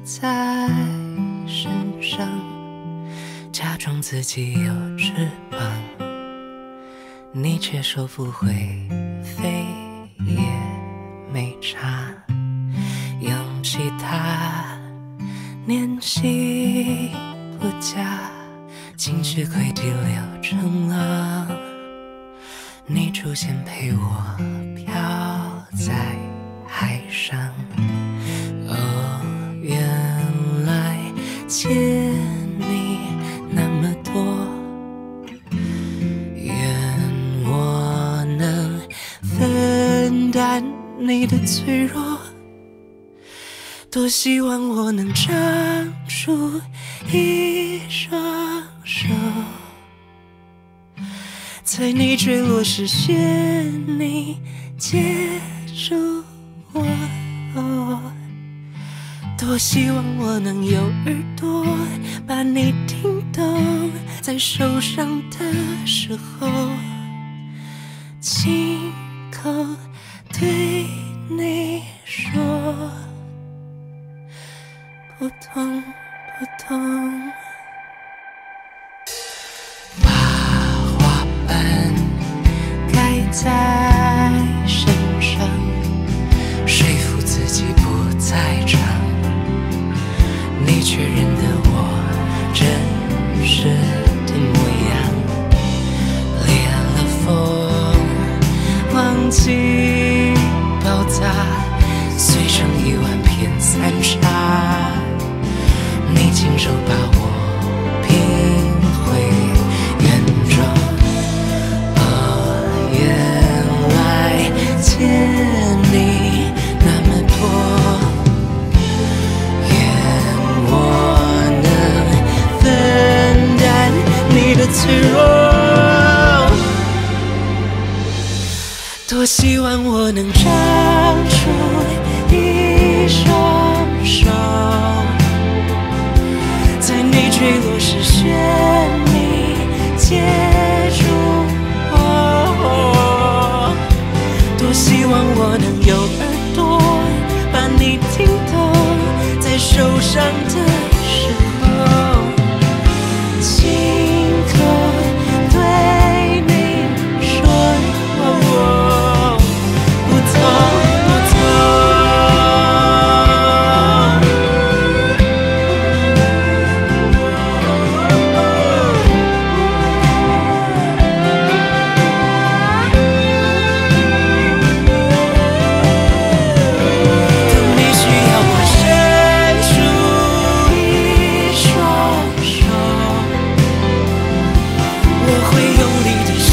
在身上，假装自己有翅膀，你却说不会飞也没差。用其他联系不假，情绪轨迹流成浪，你出现陪我飘在海上。哦，原来欠你那么多，愿我能分担你的脆弱，多希望我能长出一双手，在你坠落时牵你接住我，多希望我能有耳朵把你听懂，在受伤的时候亲口对你说，不痛不痛。把花瓣盖在身上，说服自己不再长，你却认得我真实的模样。恋了风，忘记爆炸，碎成1万片残渣，你亲手把我拼回原状。哦，原来欠你那么多，愿我能分担你的脆弱，多希望我能长出一双手，在你坠落时牵你接住我，多希望我能有耳朵把你听懂，在受伤的时候亲口对你说，不痛不痛。会用力地